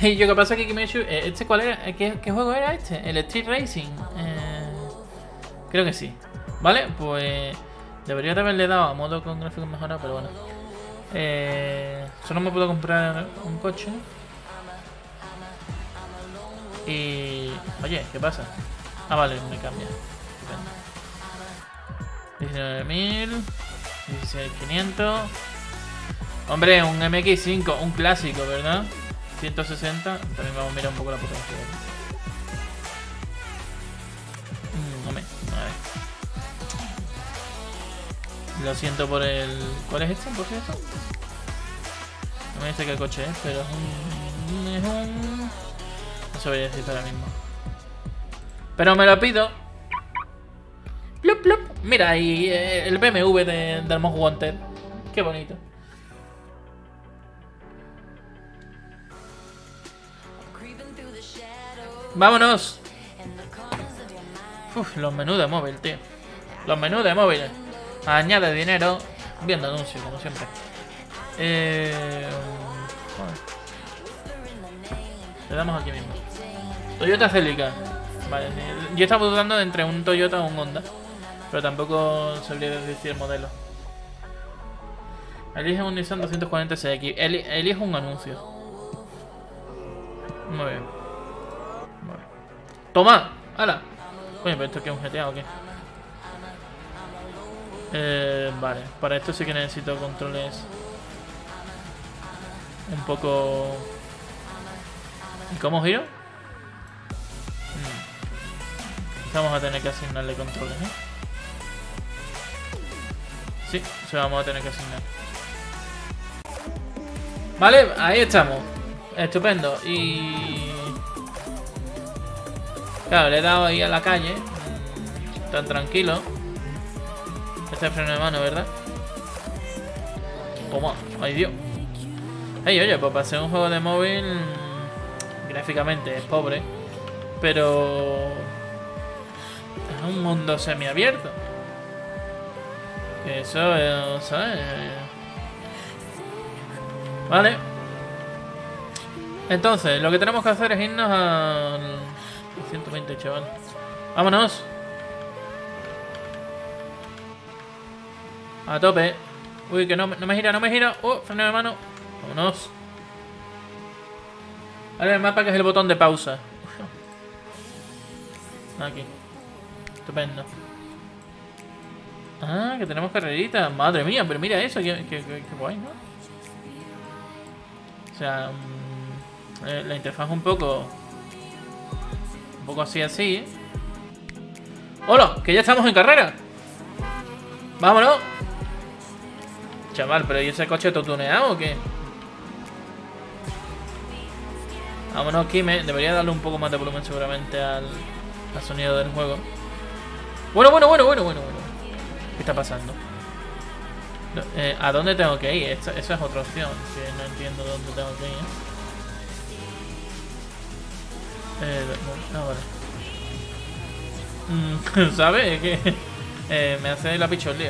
Y yo, ¿qué pasa que Kimetsu... ¿Este cuál era? ¿Qué juego era este? El Street Racing. Creo que sí. Vale, pues... Debería de haberle dado a modo con gráficos mejorados, pero bueno. Solo me puedo comprar un coche. Y... Oye, ¿qué pasa? Ah, vale, me cambia. 19.000... 16.500... Hombre, un MX5, un clásico, ¿verdad? 160. También vamos a mirar un poco la potencia. Hombre, a ver. Lo siento por el... ¿Cuál es este, por cierto? No me dice qué coche es, pero es un... No sabría decir ahora mismo. Pero me lo pido. Plup, plup. Mira, ahí el BMW del Most Wanted. Qué bonito. ¡Vámonos! Uf, los menús de móvil, tío. Los menús de móvil. Añade dinero. Viendo anuncios, como siempre. Joder. Le damos aquí mismo. Toyota Celica. Vale, yo estaba dudando entre un Toyota o un Honda. Pero tampoco sabría decir el modelo. Elige un Nissan 240SX. Elijo un anuncio. Muy bien. ¡Toma! ¡Hala! Coño, pero esto que es un GTA o qué. Vale, para esto sí que necesito controles un poco... ¿Y cómo giro? Vamos a tener que asignarle controles, ¿eh? Sí, se vamos a tener que asignar. Vale, ahí estamos. Estupendo. Y... Claro, le he dado ahí a la calle. Tan tranquilo. Este es freno de mano, ¿verdad? Toma, ay Dios. Hey, oye, pues para ser un juego de móvil, gráficamente es pobre, pero es un mundo semiabierto. Que eso, ¿sabes? Vale. Entonces, lo que tenemos que hacer es irnos al 120, chaval. ¡Vámonos! A tope. Uy, que no me gira, no me gira. Freno de mano. Vámonos. Vale, el mapa que es el botón de pausa. Aquí. Estupendo. Ah, que tenemos carreritas. Madre mía, pero mira eso. Qué guay, ¿no? O sea, la interfaz un poco así, así, ¿eh? ¡Hola! ¡Que ya estamos en carrera! ¡Vámonos! Chaval, pero ¿y ese coche tuneado o qué? Vámonos, Kime. Debería darle un poco más de volumen seguramente al sonido del juego. Bueno. ¿Qué está pasando? ¿A dónde tengo que ir? Esa es otra opción. Que no entiendo dónde tengo que ir. Vale. ¿Sabes? Que me hace la pichón lío.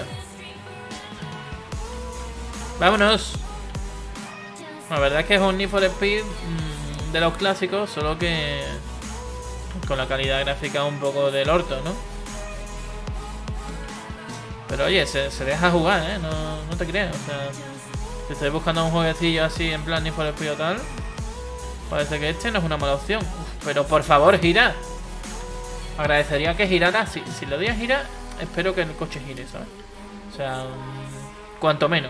¡Vámonos! La verdad es que es un Need for Speed de los clásicos, solo que con la calidad gráfica un poco del orto, ¿no? Pero oye, se deja jugar, ¿eh? No te creas, o sea, si estáis buscando un jueguecillo así en plan Need for Speed o tal, parece que este no es una mala opción. Pero por favor, gira. Agradecería que girara. Si lo doy a girar, espero que el coche gire, ¿sabes? O sea, cuanto menos.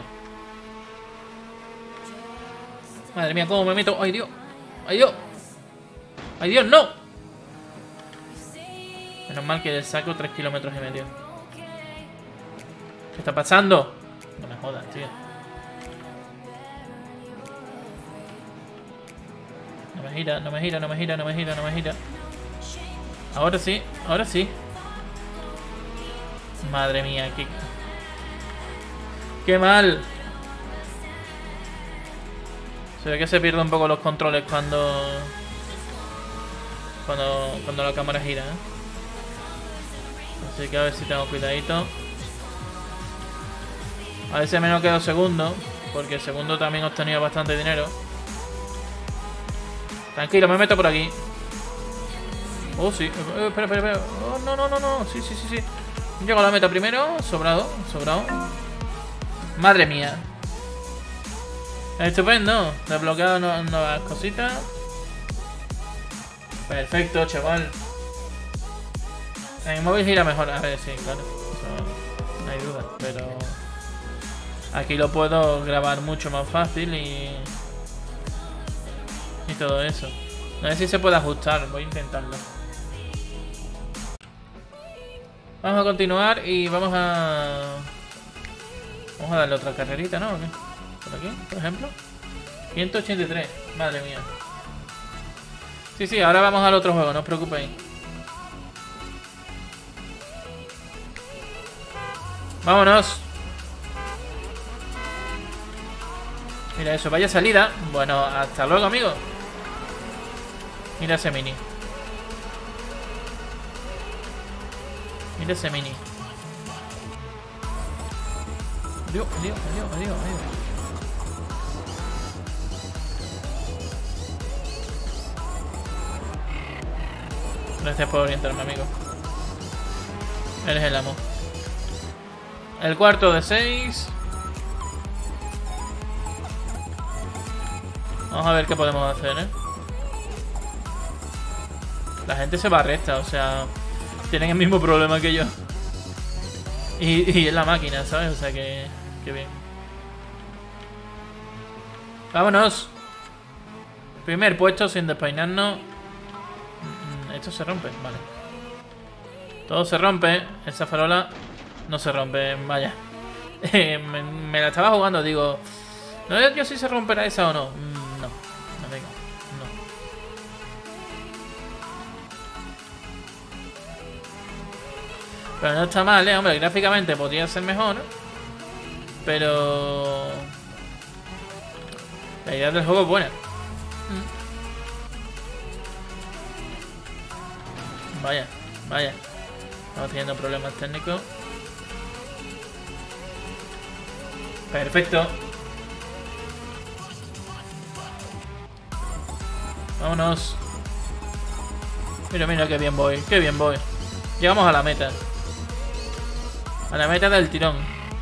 Madre mía, cómo me meto. ¡Ay, Dios! ¡Ay, Dios! ¡Ay, Dios, no! Menos mal que le saco 3,5 kilómetros. ¿Qué está pasando? No me jodas, tío. No me gira. Ahora sí. Madre mía, qué mal. Se ve que se pierden un poco los controles cuando la cámara gira, ¿eh? Así que a ver si tengo cuidadito. A ver si me no quedo segundo, porque el segundo también he obtenido bastante dinero. Tranquilo, me meto por aquí. Oh, sí. Espera. Oh, no. Sí. Llego a la meta primero. Sobrado. Madre mía. Estupendo. Desbloqueado nuevas cositas. Perfecto, chaval. En el móvil gira mejor. A ver, sí, claro. Eso no hay duda. Pero aquí lo puedo grabar mucho más fácil y todo eso. No sé si se puede ajustar. Voy a intentarlo. Vamos a continuar y vamos a darle otra carrerita, ¿no? Por aquí, por ejemplo. 183. Madre mía. Sí, ahora vamos al otro juego, no os preocupéis. ¡Vámonos! Mira eso, vaya salida. Bueno, hasta luego, amigos. Mira ese mini. Adiós. Gracias por orientarme, amigo. Eres el amo. El cuarto de 6. Vamos a ver qué podemos hacer, ¿eh? La gente se va recta, o sea, tienen el mismo problema que yo. Y es la máquina, ¿sabes? O sea que bien. ¡Vámonos! Primer puesto sin despeinarnos. Esto se rompe, vale. Todo se rompe. Esa farola no se rompe, vaya. me la estaba jugando, digo. No sé yo si se romperá esa o no. No, venga, no. Pero no está mal, hombre, gráficamente podría ser mejor, ¿no? Pero la idea del juego es buena. Vaya. Estamos teniendo problemas técnicos. Perfecto. Vámonos. Mira, qué bien voy. Llegamos a la meta. A la meta del tirón.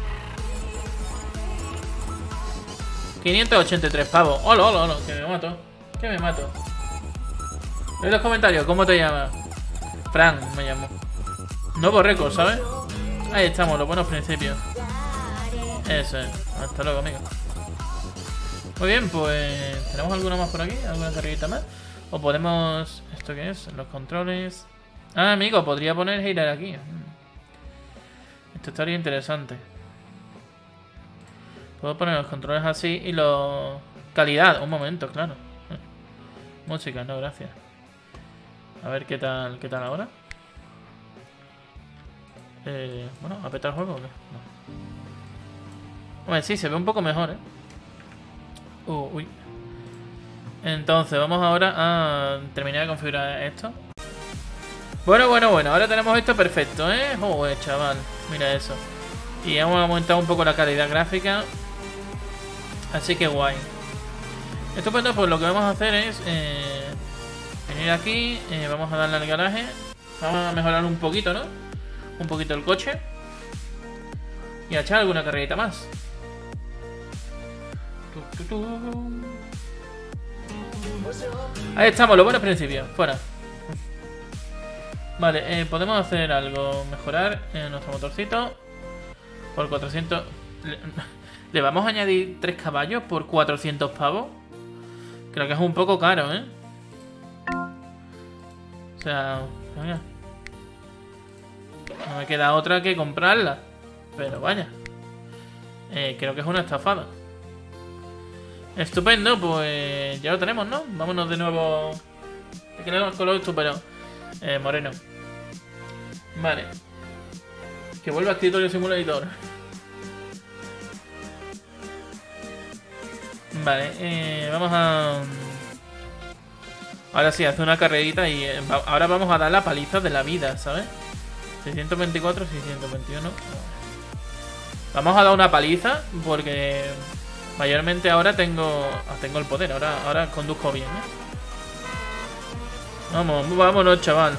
583 pavos. Hola, que me mato. En los comentarios, ¿cómo te llamas? Fran, me llamo. Nuevo récord, ¿sabes? Ahí estamos, los buenos principios. Eso es. Hasta luego, amigo. Muy bien, pues... ¿tenemos alguna más por aquí? ¿Alguna carrerita más? O podemos... ¿esto qué es? Los controles... Ah, amigo, podría poner girar aquí. Esto estaría interesante. Puedo poner los controles así y los... calidad, un momento, claro. Música, no, gracias. A ver qué tal ahora. Bueno, ¿a petar el juego o qué? No. Bueno, sí, se ve un poco mejor, ¿eh? Uy. Entonces, vamos ahora a terminar de configurar esto. Bueno. Ahora tenemos esto perfecto, ¿eh? Joder, chaval. Mira eso. Y hemos aumentado un poco la calidad gráfica. Así que guay. Estupendo, pues lo que vamos a hacer es... venir aquí, vamos a darle al garaje. Vamos a mejorar un poquito, ¿no? Un poquito el coche. Y a echar alguna carrerita más. Ahí estamos, los buenos principios. Fuera. Vale, podemos hacer algo. Mejorar nuestro motorcito. Por 400... ¿Le vamos a añadir 3 caballos por 400 pavos? Creo que es un poco caro, ¿eh? O sea... venga. No me queda otra que comprarla. Pero vaya. Creo que es una estafada. Estupendo, pues ya lo tenemos, ¿no? Vámonos de nuevo. Es que no el color esto, pero moreno. Vale. Que vuelva a escritorio simulator. Vale, vamos a... ahora sí, hace una carrerita y ahora vamos a dar la paliza de la vida, ¿sabes? 624, 621. Vamos a dar una paliza porque mayormente ahora tengo el poder. Ahora conduzco bien, ¿eh? Vamos, vámonos, chaval.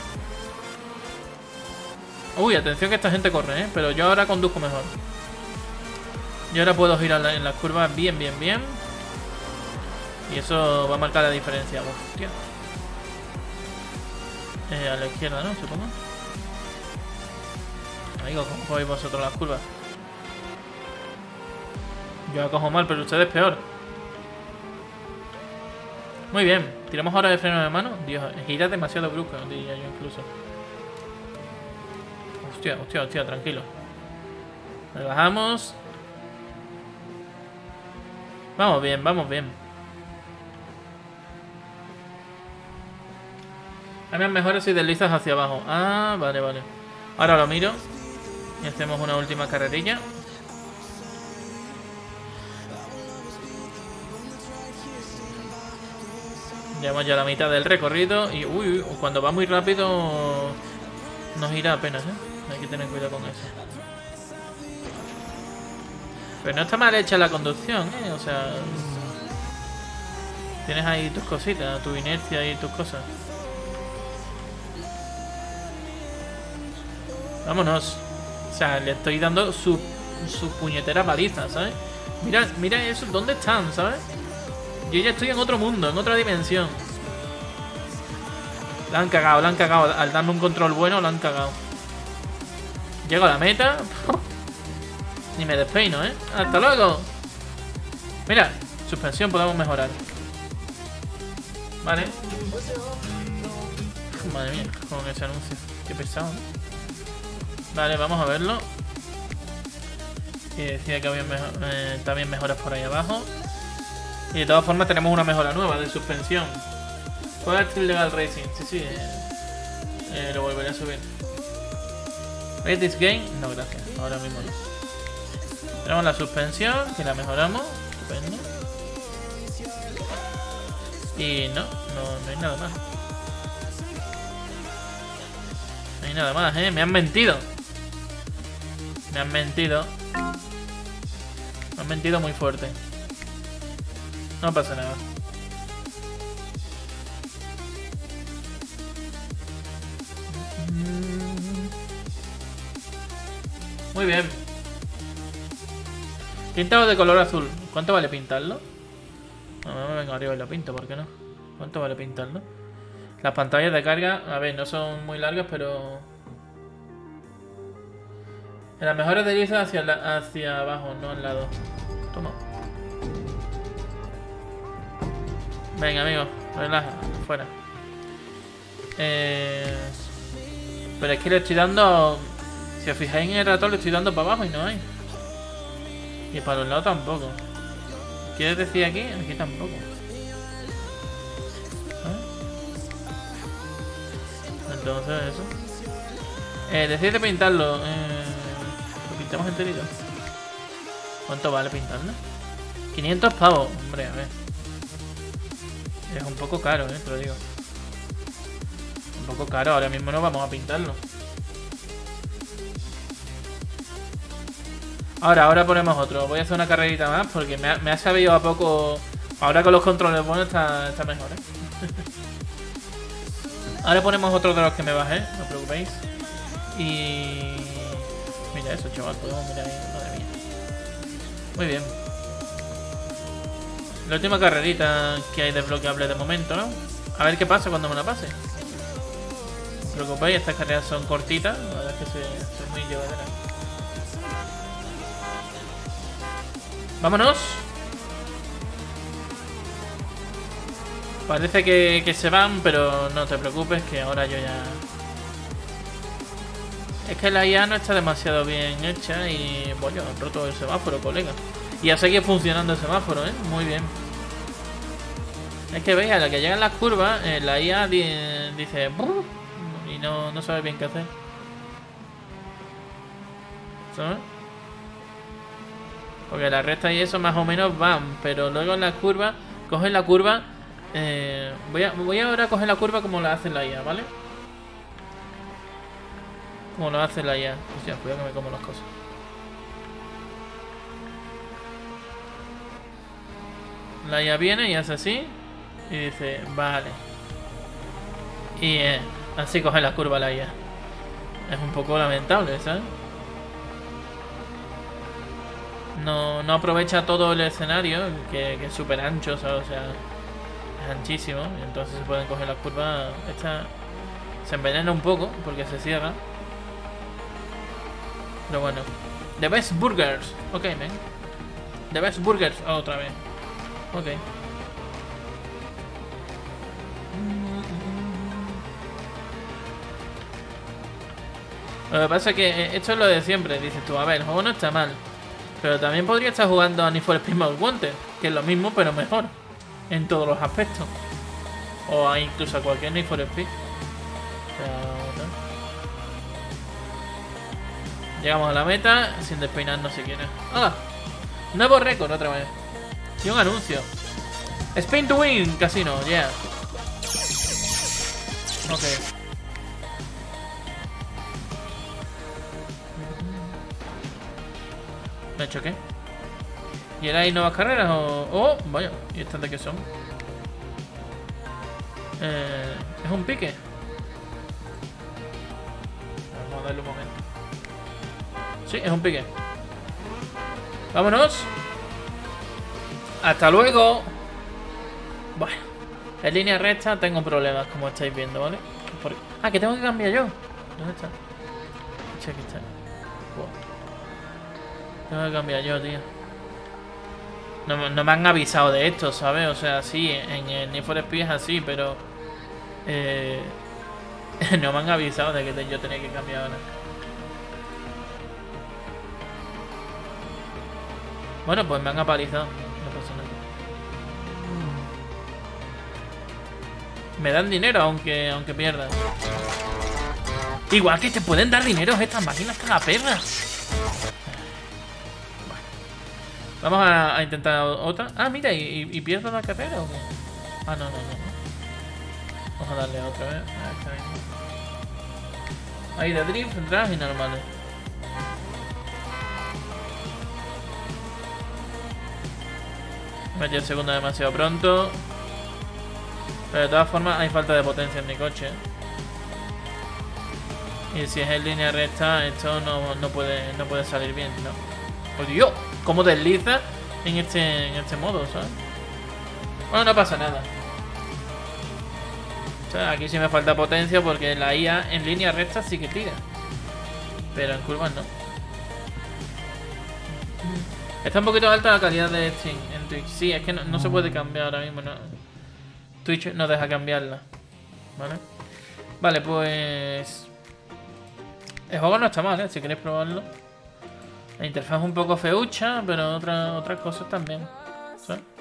Uy, atención que esta gente corre, ¿eh? Pero yo ahora conduzco mejor. Yo ahora puedo girar en las curvas bien. Y eso va a marcar la diferencia. Hostia. A la izquierda, ¿no? Supongo. Amigo, ¿cómo cogéis vosotros las curvas? Yo la cojo mal, pero ustedes peor. Muy bien. Tiramos ahora de freno de mano. Dios, gira demasiado brusca, diría yo incluso. Hostia, tranquilo. Relajamos. Vamos bien. Cambian mejores si deslizas hacia abajo. Ah, vale. Ahora lo miro. Y hacemos una última carrerilla. Llevamos ya la mitad del recorrido. Y uy, cuando va muy rápido nos irá apenas, ¿eh? Hay que tener cuidado con eso. Pero no está mal hecha la conducción, ¿eh? O sea... Tienes ahí tus cositas, tu inercia y tus cosas. Vámonos. O sea, le estoy dando su puñetera paliza, ¿sabes? Mira eso, ¿dónde están, sabes? Yo ya estoy en otro mundo, en otra dimensión. La han cagado. Al darme un control bueno, la han cagado. Llego a la meta. Ni me despeino, ¿eh? ¡Hasta luego! Mira, suspensión podemos mejorar. Vale. Madre mía, con ese anuncio. Qué pesado, ¿no? Vale, vamos a verlo. Y decía que había también mejoras por ahí abajo. Y de todas formas tenemos una mejora nueva de suspensión. Juega Street Legal Racing. Sí. Lo volveré a subir. ¿Rate this game? No, gracias. Ahora mismo no. Tenemos la suspensión, que la mejoramos. Estupendo. Y no hay nada más. No hay nada más, ¿eh? Me han mentido. Me han mentido muy fuerte. No pasa nada. Muy bien. Pintado de color azul. ¿Cuánto vale pintarlo? No, me vengo arriba y lo pinto, ¿por qué no? ¿Cuánto vale pintarlo? Las pantallas de carga, a ver, no son muy largas, pero... En las mejores deslizas hacia abajo, no al lado. Toma. Venga, amigo, relaja, fuera. Pero es que le estoy dando... Si os fijáis en el ratón, le estoy dando para abajo y no hay. Y para los lados tampoco. ¿Quieres decir aquí? Aquí tampoco. Entonces eso. Decide pintarlo. Lo pintamos enterito. ¿Cuánto vale pintarlo? 500 pavos. Hombre, a ver. Es un poco caro, te lo digo. Un poco caro. Ahora mismo no vamos a pintarlo. Ahora ponemos otro. Voy a hacer una carrerita más porque me ha sabido a poco. Ahora con los controles buenos está mejor, Ahora ponemos otro de los que me bajé, no os preocupéis. Y... Mira eso, chaval, podemos mirar ahí, madre mía. Muy bien. La última carrerita que hay desbloqueable de momento, ¿no? A ver qué pasa cuando me la pase. No os preocupéis, estas carreras son cortitas, la verdad es que son muy llevaderas. ¡Vámonos! Parece que se van, pero no te preocupes, que ahora yo ya... Es que la IA no está demasiado bien hecha y... Bueno, han roto el semáforo, colega. Y ha seguido funcionando el semáforo, Muy bien. Es que veis, a la que llegan las curvas, la IA dice... ¡Brr! Y no sabe bien qué hacer. ¿Sabes? Porque la recta y eso más o menos van, pero luego en las curvas, cogen la curva... voy ahora a coger la curva como la hace la IA, ¿vale? Como lo hace la IA. Hostia, cuidado que me como las cosas. La IA viene y hace así. Y dice, vale. Y así coge la curva la IA. Es un poco lamentable, ¿sabes? No aprovecha todo el escenario, que es súper ancho, ¿sabes? O sea, es anchísimo. Y entonces se pueden coger las curvas. Esta se envenena un poco porque se cierra. Pero bueno. The Best Burgers. Ok, man. The Best Burgers. Otra vez. Ok. Lo que pasa es que esto es lo de siempre. Dices tú, a ver, el juego no está mal. Pero también podría estar jugando a Need for Speed Most Wanted, que es lo mismo pero mejor. En todos los aspectos. O incluso a cualquier Need for Speed. O sea, ¿no? Llegamos a la meta sin despeinarnos siquiera. ¡Ah! Nuevo récord otra vez. Y un anuncio. Spin to win, casino, yeah. Ok. ¿Me choqué? ¿Y ahora hay nuevas carreras o...? ¡Oh! Vaya, ¿y estas de qué son? Es un pique. Vamos a darle un momento. Sí, es un pique. ¡Vámonos! ¡Hasta luego! Bueno, en línea recta tengo problemas, como estáis viendo, ¿vale? Ah, que tengo que cambiar yo. ¿Dónde está? Aquí está. Wow. Tengo que cambiar yo, tío. No me han avisado de esto, ¿sabes? O sea, sí, en el Need for Speed es así, pero... no me han avisado de que yo tenía que cambiar ahora. Bueno, pues me han apalizado. No pasa nada. Me dan dinero aunque pierdan. Igual que te pueden dar dinero estas máquinas cagaperras. Vamos a intentar otra. Ah, mira, ¿y pierdo la carrera o qué? Ah, no. Vamos a darle otra vez. Ahí de drift, drag y normales. Metí el segundo demasiado pronto. Pero de todas formas hay falta de potencia en mi coche. Y si es en línea recta, esto no puede salir bien, ¿no? ¡Oh, Dios! ¿Cómo desliza en este modo, ¿sabes? Bueno, no pasa nada. O sea, aquí sí me falta potencia porque la IA en línea recta sí que tira. Pero en curvas no. Está un poquito alta la calidad de Steam en Twitch. Sí, es que no se puede cambiar ahora mismo, ¿no? Twitch no deja cambiarla. ¿Vale? Vale, pues... El juego no está mal, ¿eh? Si queréis probarlo. La interfaz es un poco feucha, pero otras cosas también, ¿sabes?